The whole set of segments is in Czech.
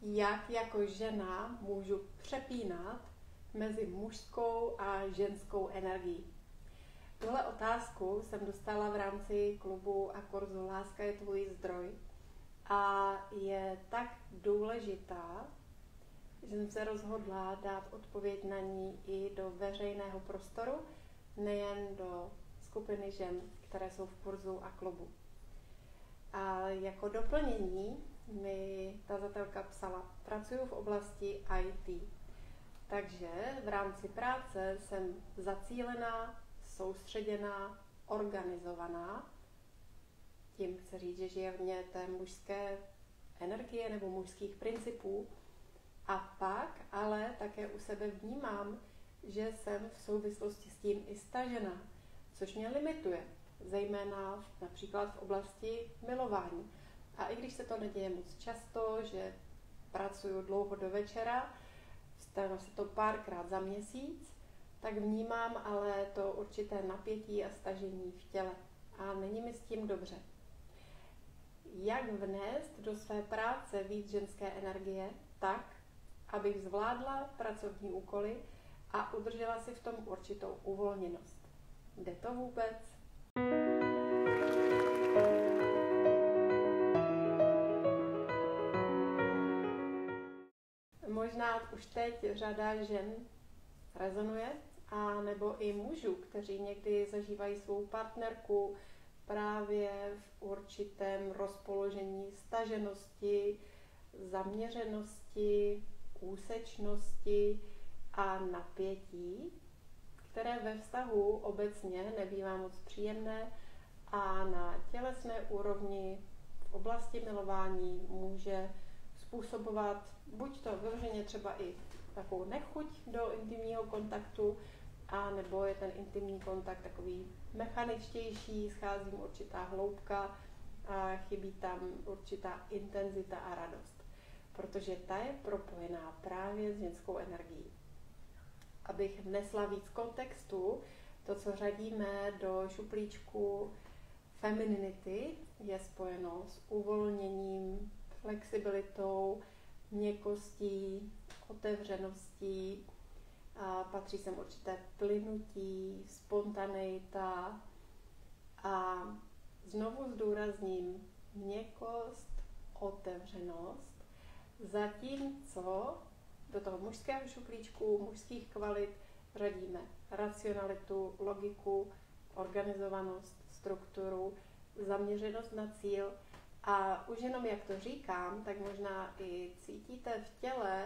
jak jako žena můžu přepínat mezi mužskou a ženskou energií. Tuhle otázku jsem dostala v rámci klubu a kurzu Láska je tvůj zdroj a je tak důležitá, že jsem se rozhodla dát odpověď na ní i do veřejného prostoru, nejen do skupiny žen, které jsou v kurzu a klubu. A jako doplnění mi tazatelka psala, pracuji v oblasti IT. Takže v rámci práce jsem zacílená, soustředěná, organizovaná. Tím chci říct, že žije v mě té mužské energie nebo mužských principů. A pak ale také u sebe vnímám, že jsem v souvislosti s tím i stažená, což mě limituje, zejména například v oblasti milování. A i když se to neděje moc často, že pracuji dlouho do večera, stane se to párkrát za měsíc, tak vnímám ale to určité napětí a stažení v těle. A není mi s tím dobře. Jak vnést do své práce víc ženské energie tak, abych zvládla pracovní úkoly a udržela si v tom určitou uvolněnost? Jde to vůbec? Možná už teď řada žen rezonuje, a nebo i mužů, kteří někdy zažívají svou partnerku právě v určitém rozpoložení staženosti, zaměřenosti, úsečnosti a napětí, které ve vztahu obecně nebývá moc příjemné a na tělesné úrovni v oblasti milování může způsobovat buď to vyloženě třeba i takovou nechuť do intimního kontaktu, a nebo je ten intimní kontakt takový mechaničtější, schází mu určitá hloubka a chybí tam určitá intenzita a radost. Protože ta je propojená právě s ženskou energií. Abych vnesla víc kontextu, to, co řadíme do šuplíčku femininity, je spojeno s uvolněním, flexibilitou, měkkostí, otevřeností, a patří sem určité plynutí, spontaneita a znovu zdůrazním měkkost, otevřenost, zatímco do toho mužského šuplíčku, mužských kvalit řadíme racionalitu, logiku, organizovanost, strukturu, zaměřenost na cíl. A už jenom jak to říkám, tak možná i cítíte v těle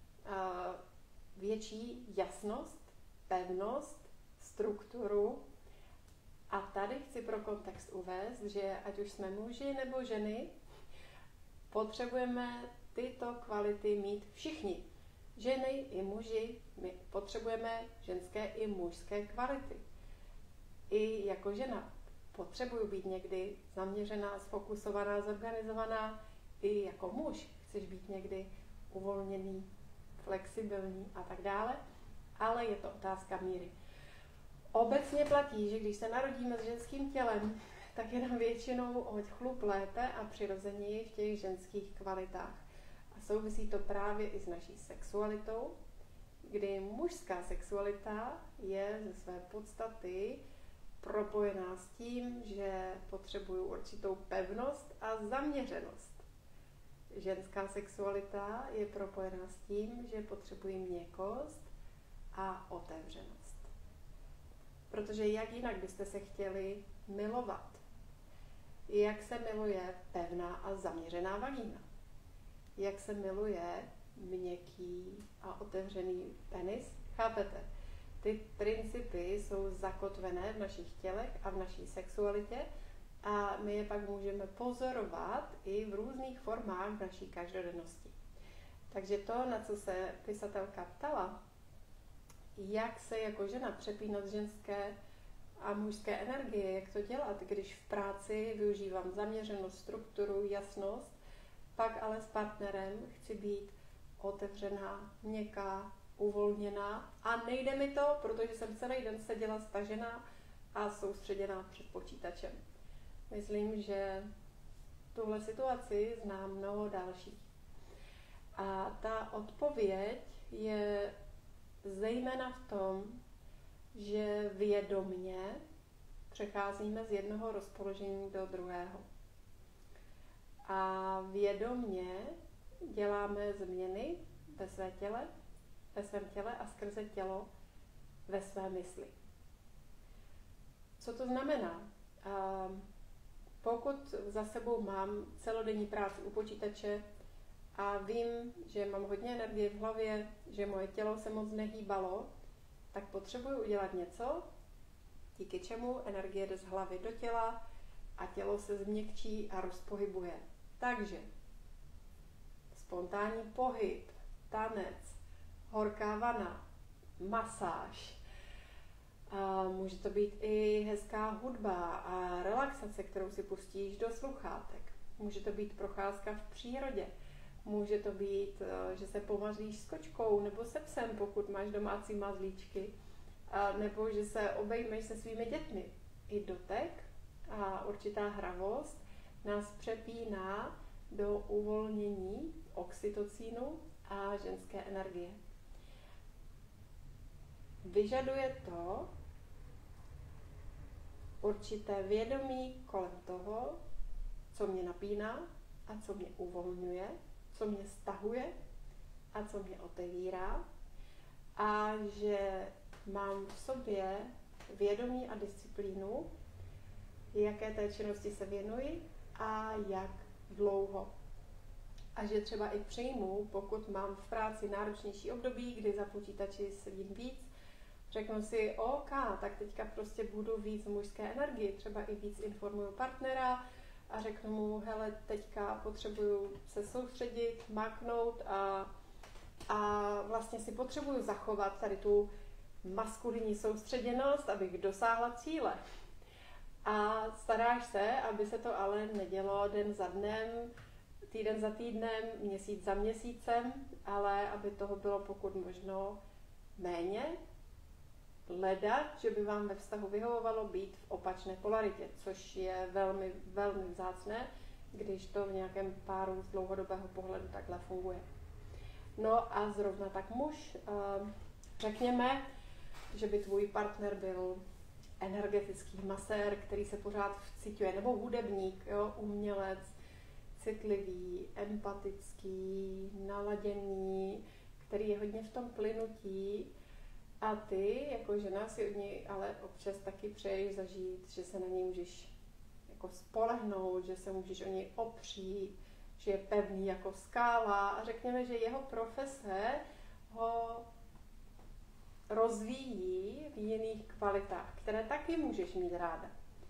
větší jasnost, pevnost, strukturu. A tady chci pro kontext uvést, že ať už jsme muži nebo ženy, potřebujeme tyto kvality mít všichni. Ženy i muži, my potřebujeme ženské i mužské kvality. I jako žena potřebuju být někdy zaměřená, sfokusovaná, zorganizovaná. I jako muž chceš být někdy uvolněný, flexibilní a tak dále, ale je to otázka míry. Obecně platí, že když se narodíme s ženským tělem, tak je nám většinou hoď chlup lépe a přirozeněji v těch ženských kvalitách. A souvisí to právě i s naší sexualitou, kdy mužská sexualita je ze své podstaty propojená s tím, že potřebuju určitou pevnost a zaměřenost. Ženská sexualita je propojená s tím, že potřebuji měkkost a otevřenost. Protože jak jinak byste se chtěli milovat? Jak se miluje pevná a zaměřená vagína? Jak se miluje měkký a otevřený penis? Chápete? Ty principy jsou zakotvené v našich tělech a v naší sexualitě a my je pak můžeme pozorovat i v různých formách v naší každodennosti. Takže to, na co se pisatelka ptala, jak se jako žena přepínat z ženské a mužské energie, jak to dělat, když v práci využívám zaměřenost, strukturu, jasnost, pak ale s partnerem chci být otevřená, měkká, uvolněná a nejde mi to, protože jsem celý den seděla stažená a soustředěná před počítačem. Myslím, že tuhle situaci znám mnoho dalších. A ta odpověď je zejména v tom, že vědomně přecházíme z jednoho rozpoložení do druhého. A vědomně děláme změny ve svém těle a skrze tělo ve své mysli. Co to znamená? Pokud za sebou mám celodenní práci u počítače a vím, že mám hodně energie v hlavě, že moje tělo se moc nehýbalo, tak potřebuji udělat něco, díky čemu energie jde z hlavy do těla a tělo se změkčí a rozpohybuje. Takže spontánní pohyb, tanec, horká vana, masáž, může to být i hezká hudba a relaxace, kterou si pustíš do sluchátek. Může to být procházka v přírodě. Může to být, že se pomazlíš s kočkou nebo se psem, pokud máš domácí mazlíčky. Nebo že se obejmeš se svými dětmi. I dotek a určitá hravost nás přepíná do uvolnění oxytocínu a ženské energie. Vyžaduje to určité vědomí kolem toho, co mě napíná a co mě uvolňuje, co mě stahuje a co mě otevírá. A že mám v sobě vědomí a disciplínu, jaké té činnosti se věnuji a jak dlouho. A že třeba i přijmu, pokud mám v práci náročnější období, kdy za počítači sedím víc, řeknu si, OK, tak teďka prostě budu víc v mužské energii, třeba i víc informuju partnera a řeknu mu, hele, teďka potřebuju se soustředit, maknout a vlastně si potřebuju zachovat tady tu maskulinní soustředěnost, abych dosáhla cíle. A staráš se, aby se to ale nedělo den za dnem, týden za týdnem, měsíc za měsícem, ale aby toho bylo pokud možno méně. Leda, že by vám ve vztahu vyhovovalo být v opačné polaritě, což je velmi, velmi vzácné, když to v nějakém páru z dlouhodobého pohledu takhle funguje. No a zrovna tak muž, řekněme, že by tvůj partner byl energetický masér, který se pořád vciťuje, nebo hudebník, jo, umělec, citlivý, empatický, naladěný, který je hodně v tom plynutí. A ty, jako žena, si od něj ale občas taky přeješ zažít, že se na něj můžeš jako spolehnout, že se můžeš o něj opřít, že je pevný jako skála. A řekněme, že jeho profese ho rozvíjí v jiných kvalitách, které taky můžeš mít ráda.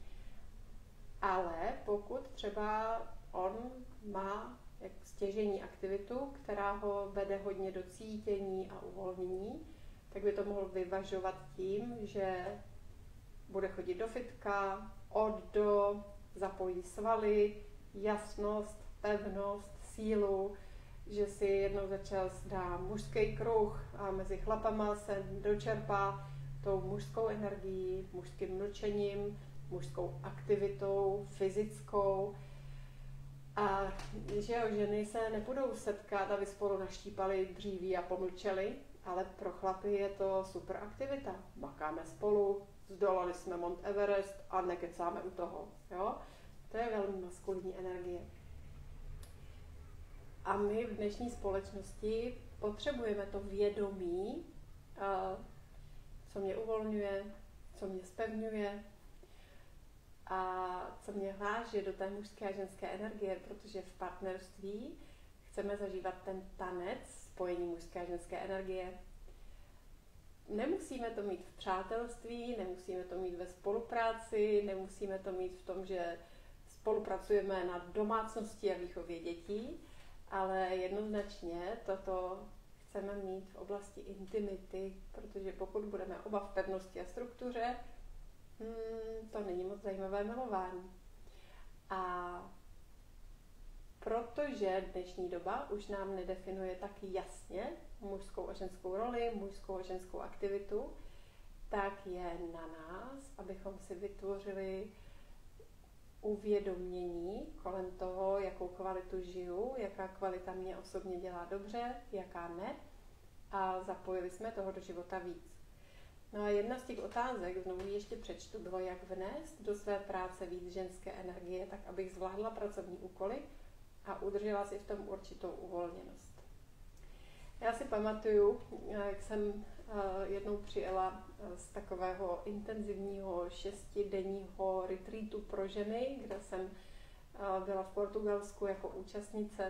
Ale pokud třeba on má stěžejní aktivitu, která ho vede hodně do cítění a uvolnění, tak by to mohl vyvažovat tím, že bude chodit do fitka, od do, zapojí svaly, jasnost, pevnost, sílu, že si jednou začal dá mužský kruh a mezi chlapama se dočerpá tou mužskou energií, mužským mlčením, mužskou aktivitou, fyzickou. A že jo, ženy se nebudou setkat, aby spolu naštípali dříví a pomlčeli, ale pro chlapy je to super aktivita. Makáme spolu, zdolali jsme Mount Everest a nekecáme u toho. Jo? To je velmi maskulinní energie. A my v dnešní společnosti potřebujeme to vědomí, co mě uvolňuje, co mě zpevňuje a co mě hláže do té mužské a ženské energie, protože v partnerství chceme zažívat ten tanec spojení mužské a ženské energie. Nemusíme to mít v přátelství, nemusíme to mít ve spolupráci, nemusíme to mít v tom, že spolupracujeme na domácnosti a výchově dětí, ale jednoznačně toto chceme mít v oblasti intimity, protože pokud budeme oba v pevnosti a struktuře, to není moc zajímavé milování. A protože dnešní doba už nám nedefinuje tak jasně mužskou a ženskou roli, mužskou a ženskou aktivitu, tak je na nás, abychom si vytvořili uvědomění kolem toho, jakou kvalitu žiju, jaká kvalita mě osobně dělá dobře, jaká ne. A zapojili jsme toho do života víc. No a jedna z těch otázek, znovu ještě přečtu, bylo, jak vnést do své práce víc ženské energie, tak abych zvládla pracovní úkoly a udržela si v tom určitou uvolněnost. Já si pamatuju, jak jsem jednou přijela z takového intenzivního 6denního retreatu pro ženy, kde jsem byla v Portugalsku jako účastnice.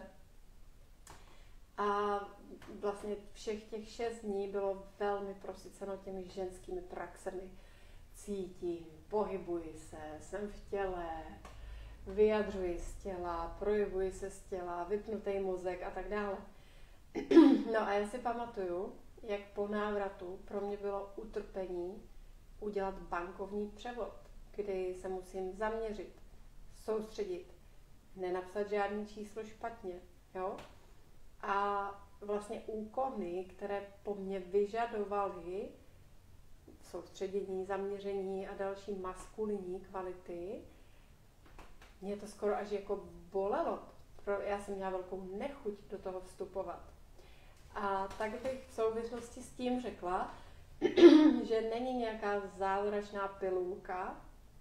A vlastně všech těch 6 dní bylo velmi prosyceno těmi ženskými praxemi. Cítím, pohybuji se, jsem v těle, vyjadřuji z těla, projevuji se z těla, vypnutý mozek a tak dále. No a já si pamatuju, jak po návratu pro mě bylo utrpení udělat bankovní převod, kdy se musím zaměřit, soustředit, nenapsat žádný číslo špatně, jo? A vlastně úkony, které po mně vyžadovaly soustředění, zaměření a další maskulinní kvality, mě to skoro až jako bolelo. Já jsem měla velkou nechuť do toho vstupovat. A tak bych v souvislosti s tím řekla, že není nějaká zázračná pilulka,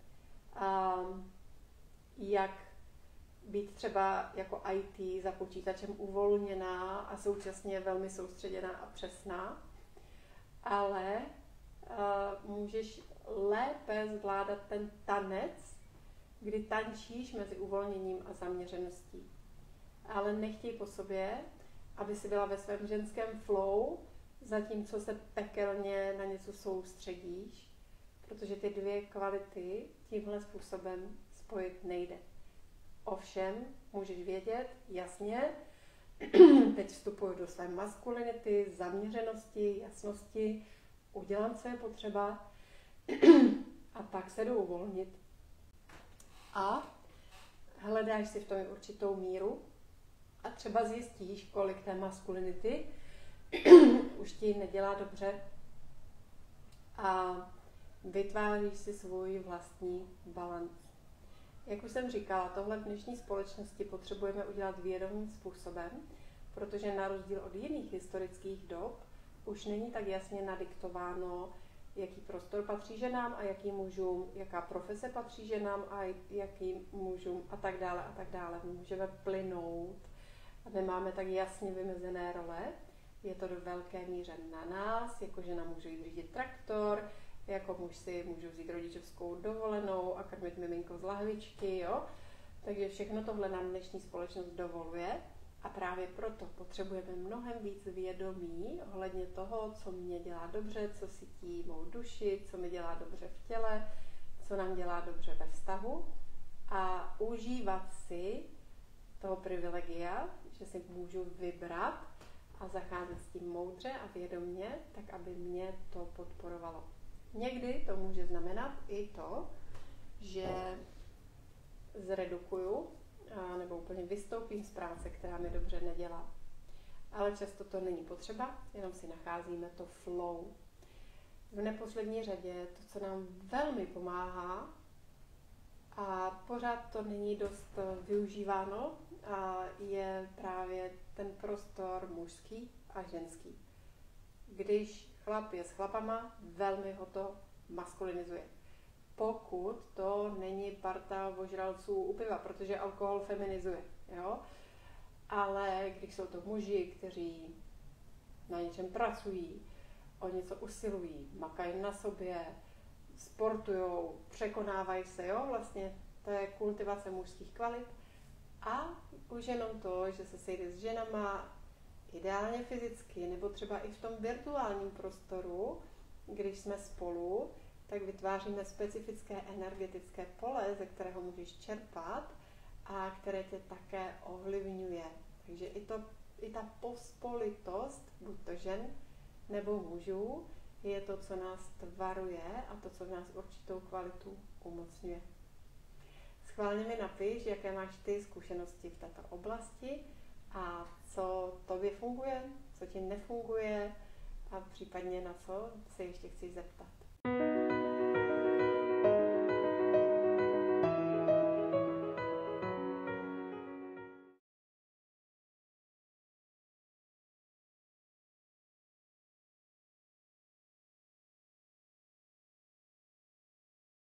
jak být třeba jako IT za počítačem uvolněná a současně velmi soustředěná a přesná, ale můžeš lépe zvládat ten tanec, kdy tančíš mezi uvolněním a zaměřeností. Ale nechtěj po sobě, aby si byla ve svém ženském flow, zatímco se pekelně na něco soustředíš, protože ty dvě kvality tímhle způsobem spojit nejde. Ovšem, můžeš vědět, jasně, teď vstupuju do své maskulinity, zaměřenosti, jasnosti, udělám, co je potřeba a pak se jdu uvolnit. A hledáš si v tom určitou míru a třeba zjistíš, kolik té maskulinity už ti nedělá dobře a vytváříš si svůj vlastní balanc. Jak už jsem říkala, tohle v dnešní společnosti potřebujeme udělat vědomým způsobem, protože na rozdíl od jiných historických dob už není tak jasně nadiktováno, jaký prostor patří ženám a jakým mužům, jaká profese patří ženám a jakým mužům a tak dále a tak dále. My můžeme plynout a nemáme tak jasně vymezené role. Je to do velké míře na nás, jako žena může jít řídit traktor, jako muž si můžu vzít rodičovskou dovolenou a krmit miminko z lahvičky, jo. Takže všechno tohle nám dnešní společnost dovoluje a právě proto potřebujeme mnohem víc vědomí ohledně toho, co mě dělá dobře, co sytí mou duši, co mi dělá dobře v těle, co nám dělá dobře ve vztahu a užívat si toho privilegia, že si můžu vybrat a zacházet s tím moudře a vědomně, tak aby mě to podporovalo. Někdy to může znamenat i to, že zredukuju nebo úplně vystoupím z práce, která mi dobře nedělá. Ale často to není potřeba, jenom si nacházíme to flow. V neposlední řadě to, co nám velmi pomáhá a pořád to není dost využíváno, je právě ten prostor mužský a ženský. Když chlap je s chlapama, velmi ho to maskulinizuje. Pokud to není parta ožralců u piva, protože alkohol feminizuje, jo? Ale když jsou to muži, kteří na něčem pracují, o něco usilují, makají na sobě, sportujou, překonávají se, jo? Vlastně to je kultivace mužských kvalit. A už jenom to, že se sejde s ženama, ideálně fyzicky, nebo třeba i v tom virtuálním prostoru, když jsme spolu, tak vytváříme specifické energetické pole, ze kterého můžeš čerpat a které tě také ovlivňuje. Takže i ta pospolitost, buď to žen nebo mužů, je to, co nás tvaruje a to, co v nás určitou kvalitu umocňuje. Schválně mi napiš, jaké máš ty zkušenosti v této oblasti a co tobě funguje, co ti nefunguje a případně na co se ještě chci zeptat.